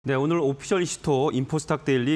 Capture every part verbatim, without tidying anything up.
네, 오늘 오피셜 이슈토 인포스탁 데일리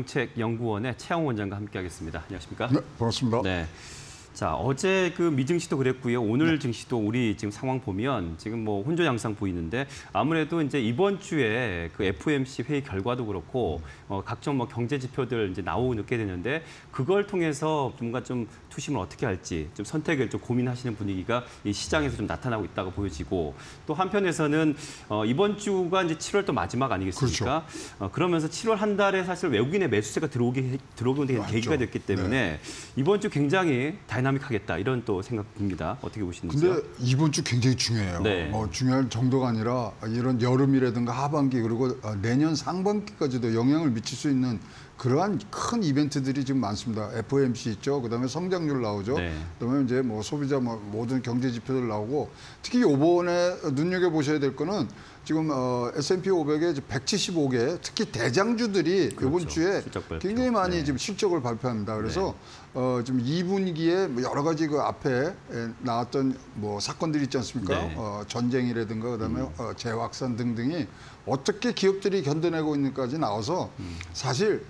기업정책연구원의 최영 원장과 함께하겠습니다. 안녕하십니까? 네, 반갑습니다. 네. 자, 어제 그 미증시도 그랬고요. 오늘 네. 증시도 우리 지금 상황 보면 지금 뭐 혼조 양상 보이는데 아무래도 이제 이번 주에 그 에프오엠씨 회의 결과도 그렇고 어, 각종 뭐 경제 지표들 이제 나오게 되는데 그걸 통해서 뭔가 좀 투심을 어떻게 할지 좀 선택을 좀 고민하시는 분위기가 이 시장에서 좀 나타나고 있다고 보여지고 또 한편에서는 어, 이번 주가 이제 칠월 또 마지막 아니겠습니까? 그렇죠. 어, 그러면서 칠월 한 달에 사실 외국인의 매수세가 들어오게 들어오게 된 계기가 됐기 때문에 네. 이번 주 굉장히 다이나믹하겠다 이런 또 생각입니다. 어떻게 보시는지요? 근데 이번 주 굉장히 중요해요. 네. 어, 중요할 정도가 아니라 이런 여름이라든가 하반기 그리고 내년 상반기까지도 영향을 미칠 수 있는 그러한 큰 이벤트들이 지금 많습니다. 에프오엠씨 있죠. 그다음에 성장률 나오죠. 네. 그다음에 이제 뭐 소비자 뭐 모든 경제 지표들 나오고 특히 이번에 눈여겨 보셔야 될 거는 지금 어, 에스 앤 피 오백의 백칠십오 개 특히 대장주들이 그렇죠. 이번 주에 굉장히 많이 네. 지금 실적을 발표합니다. 그래서 네. 어, 지금 이 분기에 여러 가지 그 앞에 나왔던 뭐 사건들이 있지 않습니까? 네. 어, 전쟁이라든가 그다음에 음. 어, 재확산 등등이 어떻게 기업들이 견뎌내고 있는지까지 나와서 음. 사실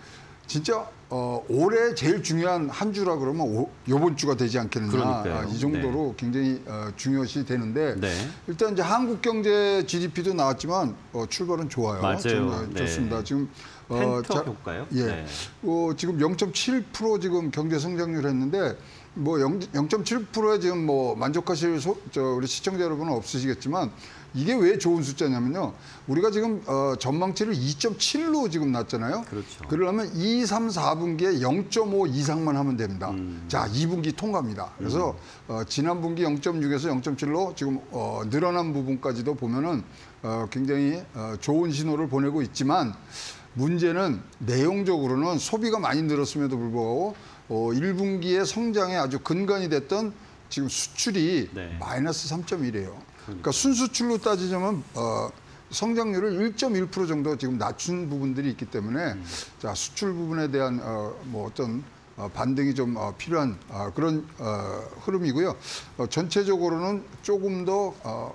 진짜 어, 올해 제일 중요한 한 주라 그러면 오, 이번 주가 되지 않겠느냐. 아, 이 정도로 네. 굉장히 어, 중요시 되는데 네. 일단 이제 한국 경제 지디피도 나왔지만 어, 출발은 좋아요. 맞아요. 지금, 네. 좋습니다. 지금 어, 펜터 효과요? 예, 네. 어, 지금 영 점 칠 퍼센트 지금 경제 성장률 했는데 뭐 영 점 칠 퍼센트에 지금 뭐 만족하실 소, 저 우리 시청자 여러분은 없으시겠지만. 이게 왜 좋은 숫자냐면요. 우리가 지금 어, 전망치를 이 점 칠로 지금 놨잖아요. 그렇죠. 그러려면 이, 삼, 사 분기에 영 점 오 이상만 하면 됩니다. 음. 자, 이 분기 통과입니다. 그래서 음. 어, 지난 분기 영 점 육에서 영 점 칠로 지금 어, 늘어난 부분까지도 보면은 어, 굉장히 어, 좋은 신호를 보내고 있지만 문제는 내용적으로는 소비가 많이 늘었음에도 불구하고 어, 일 분기의 성장에 아주 근간이 됐던 지금 수출이 네. 마이너스 삼 점 일이에요. 그러니까 순수출로 따지자면 어, 성장률을 일 점 일 퍼센트 정도 지금 낮춘 부분들이 있기 때문에 음. 자 수출 부분에 대한 어, 뭐 어떤 어, 반등이 좀 어, 필요한 어, 그런 어, 흐름이고요. 어, 전체적으로는 조금 더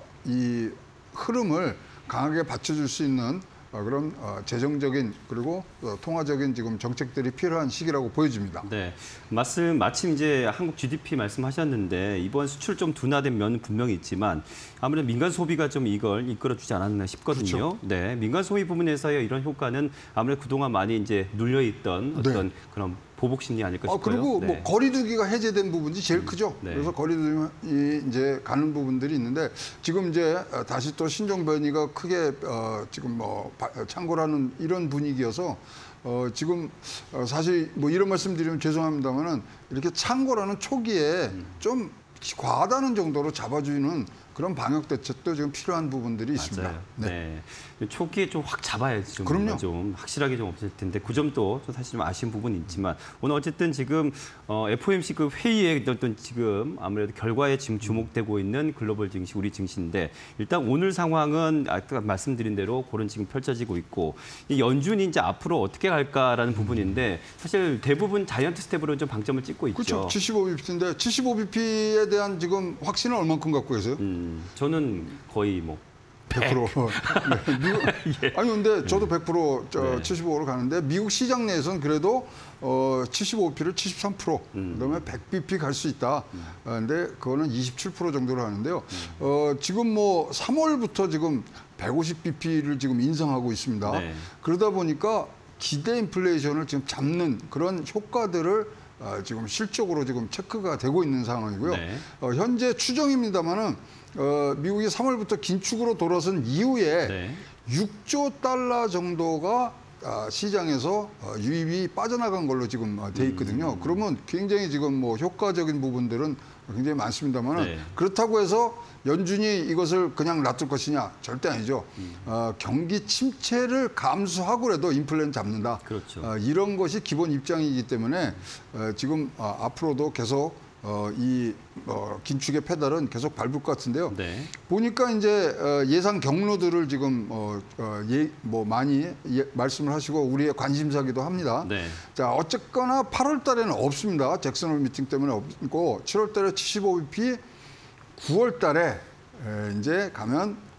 이 어, 흐름을 강하게 받쳐줄 수 있는 어, 그런 어, 재정적인 그리고 어, 통화적인 지금 정책들이 필요한 시기라고 보여집니다. 네, 말씀 마침 이제 한국 지디피 말씀하셨는데 이번 수출 좀 둔화된 면은 분명히 있지만 아무래도 민간 소비가 좀 이걸 이끌어주지 않았나 싶거든요. 그렇죠. 네, 민간 소비 부분에서의 이런 효과는 아무래도 그동안 많이 이제 눌려 있던 어떤 네. 그런 보복 심리 아닐까 싶어요. 아, 그리고 네. 뭐 거리두기가 해제된 부분이 제일 음, 크죠. 네. 그래서 거리두기 이제 가는 부분들이 있는데 지금 이제 다시 또 신종 변이가 크게 어, 지금 뭐 창궐하는 이런 분위기여서 어, 지금 어, 사실 뭐 이런 말씀드리면 죄송합니다만은 이렇게 창궐하는 초기에 음. 좀 과하다는 정도로 잡아주는 그런 방역 대책도 지금 필요한 부분들이 있습니다. 맞아요. 네. 네. 초기에 좀 확 잡아야지 좀, 그럼요. 좀 확실하게 좀 없을 텐데 그 점도 사실 좀 아쉬운 부분이 있지만 오늘 어쨌든 지금 어, 에프오엠씨 그 회의에 어떤 지금 아무래도 결과에 지금 주목되고 있는 글로벌 증시, 우리 증시인데 일단 오늘 상황은 아까 말씀드린 대로 그런 지금 펼쳐지고 있고 이 연준이 이제 앞으로 어떻게 갈까라는 부분인데 사실 대부분 자이언트 스텝으로 좀 방점을 찍고 있죠. 그렇죠. 칠십오 비피인데 칠십오 비피에 대한 지금 확신을 얼만큼 갖고 계세요? 음, 저는 거의 뭐 백 퍼센트. 네, 미국, 예. 아니 근데 저도 백 퍼센트 저, 네. 칠십오로 가는데 미국 시장 내에서는 그래도 어, 칠십오 비피를 칠십삼 퍼센트 음. 그다음에 백 비피 갈 수 있다. 음. 어, 근데 그거는 이십칠 퍼센트 정도로 하는데요. 음. 어, 지금 뭐 삼월부터 지금 백오십 비피를 지금 인상하고 있습니다. 네. 그러다 보니까 기대 인플레이션을 지금 잡는 그런 효과들을 어, 지금 실적으로 지금 체크가 되고 있는 상황이고요. 네. 어, 현재 추정입니다만은 어, 미국이 삼월부터 긴축으로 돌아선 이후에 네. 육조 달러 정도가 어, 시장에서 어, 유입이 빠져나간 걸로 지금 어, 돼 있거든요. 음. 그러면 굉장히 지금 뭐 효과적인 부분들은 굉장히 많습니다만 네. 그렇다고 해서 연준이 이것을 그냥 놔둘 것이냐? 절대 아니죠. 음. 어, 경기 침체를 감수하고라도 인플레는 잡는다. 그렇죠. 어, 이런 것이 기본 입장이기 때문에 어, 지금 어, 앞으로도 계속 어, 이 어, 긴축의 페달은 계속 밟을 것 같은데요. 네. 보니까 이제 어, 예상 경로들을 지금 어, 어, 예, 뭐 많이 예, 말씀을 하시고 우리의 관심사기도 합니다. 네. 자, 어쨌거나 팔월 달에는 없습니다. 잭슨홀 미팅 때문에 없고 칠월 달에 칠십오 비피, 구월 달에 에, 이제 가면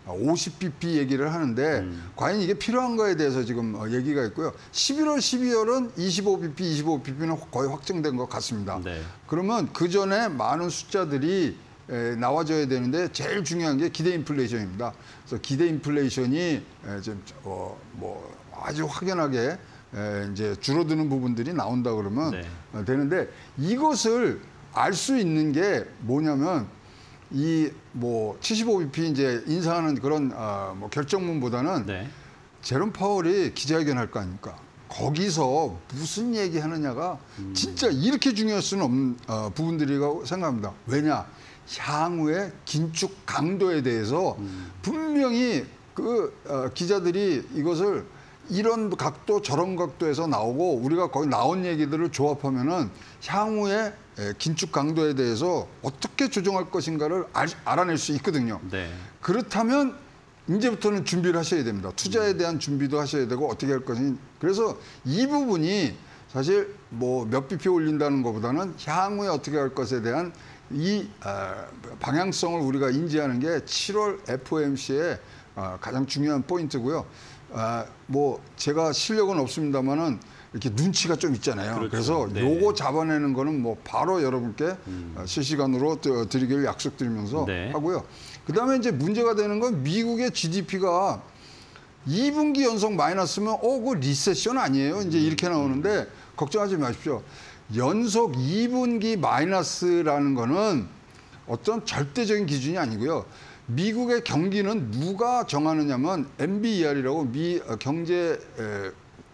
오십 비피 얘기를 하는데 음. 과연 이게 필요한가에 대해서 지금 얘기가 있고요. 십일월, 십이월은 이십오 비피, 이십오 비피는 거의 확정된 것 같습니다. 네. 그러면 그 전에 많은 숫자들이 에, 나와줘야 되는데 제일 중요한 게 기대 인플레이션입니다. 그래서 기대 인플레이션이 에, 좀, 어, 뭐 아주 확연하게 에, 이제 줄어드는 부분들이 나온다 그러면 네. 어, 되는데 이것을 알 수 있는 게 뭐냐면 이 뭐 칠십오 비피 이제 인상하는 그런 어, 뭐 결정문보다는 네. 제롬 파월이 기자회견 할 거 아닙니까? 거기서 무슨 얘기하느냐가 음. 진짜 이렇게 중요할 수는 없는 어, 부분들이라고 생각합니다. 왜냐? 향후의 긴축 강도에 대해서 음. 분명히 그 어, 기자들이 이것을 이런 각도 저런 각도에서 나오고 우리가 거기 나온 얘기들을 조합하면은 향후의 긴축 강도에 대해서 어떻게 조정할 것인가를 알, 알아낼 수 있거든요. 네. 그렇다면 이제부터는 준비를 하셔야 됩니다. 투자에 대한 준비도 하셔야 되고 어떻게 할 것인지. 그래서 이 부분이 사실 뭐 몇 비피 올린다는 것보다는 향후에 어떻게 할 것에 대한 이 방향성을 우리가 인지하는 게 칠월 에프오엠씨의 가장 중요한 포인트고요. 뭐 제가 실력은 없습니다만은 이렇게 눈치가 좀 있잖아요. 그렇죠. 그래서 네. 요거 잡아내는 거는 뭐 바로 여러분께 음. 실시간으로 드리기를 약속드리면서 네. 하고요. 그다음에 이제 문제가 되는 건 미국의 지디피가 이 분기 연속 마이너스면 어, 그 리세션 아니에요. 이제 이렇게 나오는데 걱정하지 마십시오. 연속 이 분기 마이너스라는 거는 어떤 절대적인 기준이 아니고요. 미국의 경기는 누가 정하느냐면 엠비이알이라고 미 경제 에,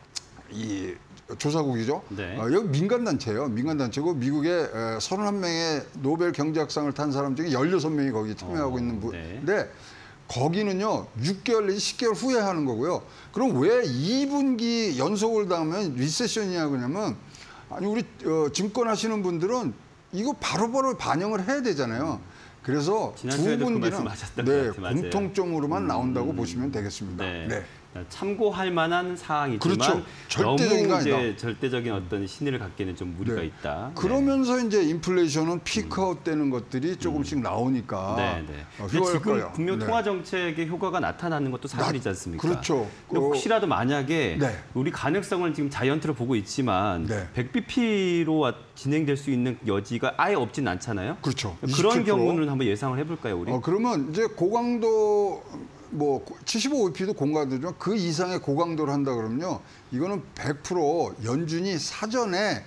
이 조사국이죠. 네. 어, 여기 민간단체예요. 민간단체고 미국의 서른한 명의 노벨 경제학상을 탄 사람 중에 열여섯 명이 거기 참여하고 어, 있는 분인데 네. 거기는요. 육 개월 내지 십 개월 후에 하는 거고요. 그럼 왜 이 분기 연속을 당하면 리세션이냐 그러냐면 아니 우리 어, 증권 하시는 분들은 이거 바로바로 반영을 해야 되잖아요. 그래서 두 분기는 그 네, 공통점으로만 음, 나온다고 음, 보시면 되겠습니다. 네. 네. 참고할 만한 사항이지만 그렇죠. 절대적인 너무 이제 아니다. 절대적인 어떤 신의를 갖기에는 좀 무리가 네. 있다. 그러면서 네. 이제 인플레이션은 피크아웃 되는 것들이 조금씩 음. 나오니까 네, 네. 어, 지금 거예요. 분명 네. 통화 정책의 효과가 나타나는 것도 사실이지 않습니까? 그렇죠. 근데 혹시라도 만약에 네. 우리 가능성을 지금 자이언트로 보고 있지만 네. 백 비피로 진행될 수 있는 여지가 아예 없진 않잖아요. 그렇죠. 그런 이십칠 퍼센트. 경우는 한번 예상을 해볼까요, 우리? 어, 그러면 이제 고강도 뭐 칠십오 비피도 고강도지만 그 이상의 고강도를 한다 그러면요. 이거는 백 퍼센트 연준이 사전에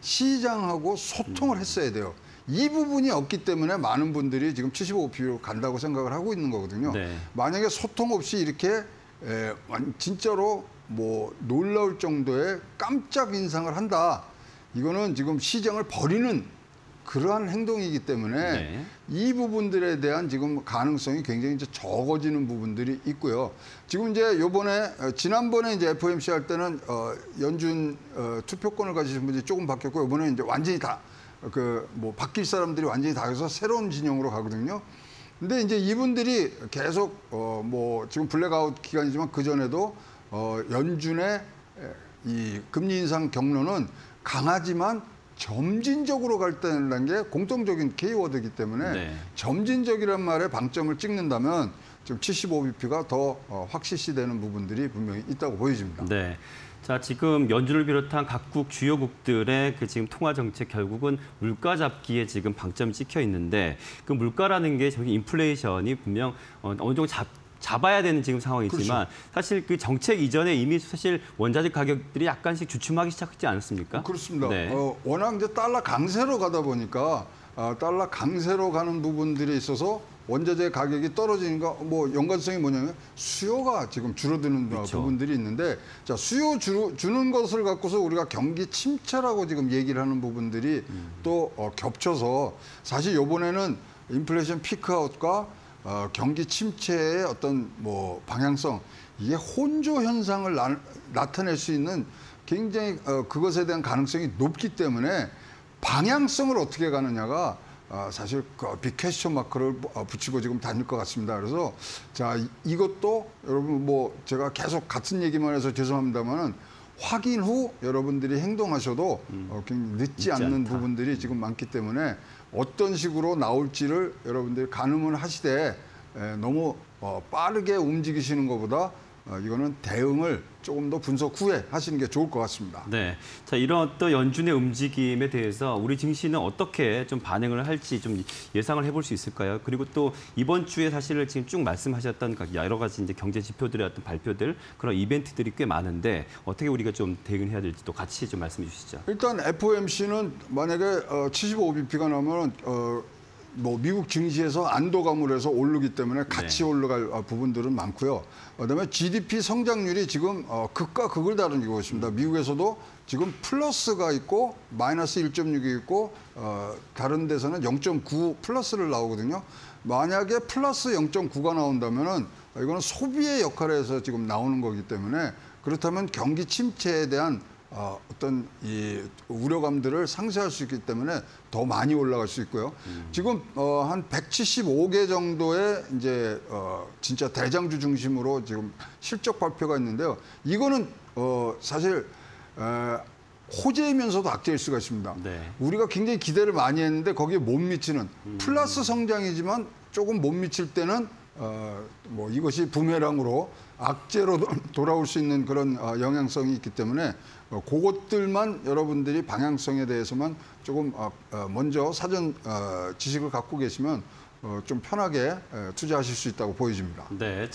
시장하고 소통을 했어야 돼요. 이 부분이 없기 때문에 많은 분들이 지금 칠십오 비피로 간다고 생각을 하고 있는 거거든요. 네. 만약에 소통 없이 이렇게 에, 진짜로 뭐 놀라울 정도의 깜짝 인상을 한다. 이거는 지금 시장을 버리는 그러한 행동이기 때문에 네. 이 부분들에 대한 지금 가능성이 굉장히 이제 적어지는 부분들이 있고요. 지금 이제 요번에 지난번에 이제 에프오엠씨 할 때는 어, 연준 어, 투표권을 가지신 분들이 조금 바뀌었고 이번에 이제 완전히 다 그 뭐 바뀔 사람들이 완전히 다 해서 새로운 진영으로 가거든요. 근데 이제 이분들이 계속 어, 뭐 지금 블랙아웃 기간이지만 그 전에도 어, 연준의 이 금리 인상 경로는 강하지만 점진적으로 갈 때라는 게 공통적인 키워드이기 때문에 네. 점진적이란 말에 방점을 찍는다면 지금 칠십오 비피가 더 확실시되는 부분들이 분명히 있다고 보여집니다. 네. 자, 지금 연준을 비롯한 각국 주요국들의 그 지금 통화 정책 결국은 물가 잡기에 지금 방점이 찍혀 있는데 그 물가라는 게 저기 인플레이션이 분명 어느 정도 잡 잡아야 되는 지금 상황이지만 그렇죠. 사실 그 정책 이전에 이미 사실 원자재 가격들이 약간씩 주춤하기 시작했지 않았습니까? 그렇습니다. 네. 어, 워낙 이제 달러 강세로 가다 보니까 어, 달러 강세로 가는 부분들이 있어서 원자재 가격이 떨어지니까 뭐 연관성이 뭐냐면 수요가 지금 줄어드는 그렇죠. 부분들이 있는데 자 수요 주, 주는 것을 갖고서 우리가 경기 침체라고 지금 얘기를 하는 부분들이 음. 또 어, 겹쳐서 사실 이번에는 인플레이션 피크아웃과 어, 경기 침체의 어떤 뭐 방향성 이게 혼조 현상을 나, 나타낼 수 있는 굉장히 어, 그것에 대한 가능성이 높기 때문에 방향성을 어떻게 가느냐가 어, 사실 그 빅 퀘스천 마크를 붙이고 지금 다닐 것 같습니다. 그래서 자 이것도 여러분 뭐 제가 계속 같은 얘기만 해서 죄송합니다만은 확인 후 여러분들이 행동하셔도 음, 어, 굉장히 늦지, 늦지 않는 않다. 부분들이 지금 많기 때문에 어떤 식으로 나올지를 여러분들이 가늠을 하시되 에, 너무 어, 빠르게 움직이시는 것보다 어, 이거는 대응을 조금 더 분석 후에 하시는 게 좋을 것 같습니다. 네. 자, 이런 어떤 연준의 움직임에 대해서 우리 증시는 어떻게 좀 반응을 할지 좀 예상을 해볼 수 있을까요? 그리고 또 이번 주에 사실 지금 쭉 말씀하셨던 여러 가지 이제 경제 지표들의 어떤 발표들, 그런 이벤트들이 꽤 많은데 어떻게 우리가 좀 대응해야 될지 또 같이 좀 말씀해 주시죠. 일단 에프오엠씨는 만약에 어, 칠십오 비피가 나면 어, 뭐 미국 증시에서 안도감을 해서 오르기 때문에 같이 네. 올라갈 어, 부분들은 많고요. 그다음에 지디피 성장률이 지금 어, 극과 극을 다루고 있습니다. 미국에서도 지금 플러스가 있고 마이너스 일 점 육이 있고 어, 다른 데서는 영 점 구 플러스를 나오거든요. 만약에 플러스 영 점 구가 나온다면은 이거는 소비의 역할에서 지금 나오는 거기 때문에 그렇다면 경기 침체에 대한 어, 어떤 이 우려감들을 상쇄할 수 있기 때문에 더 많이 올라갈 수 있고요. 음. 지금 어, 한 백칠십오 개 정도의 이제 어, 진짜 대장주 중심으로 지금 실적 발표가 있는데요. 이거는 어, 사실 에, 호재이면서도 악재일 수가 있습니다. 네. 우리가 굉장히 기대를 많이 했는데 거기에 못 미치는 음. 플러스 성장이지만 조금 못 미칠 때는 어, 뭐 이것이 부메랑으로 악재로 돌아올 수 있는 그런 어, 영향성이 있기 때문에 어, 그것들만 여러분들이 방향성에 대해서만 조금 어, 어, 먼저 사전 어, 지식을 갖고 계시면 어, 좀 편하게 에, 투자하실 수 있다고 보여집니다. 네.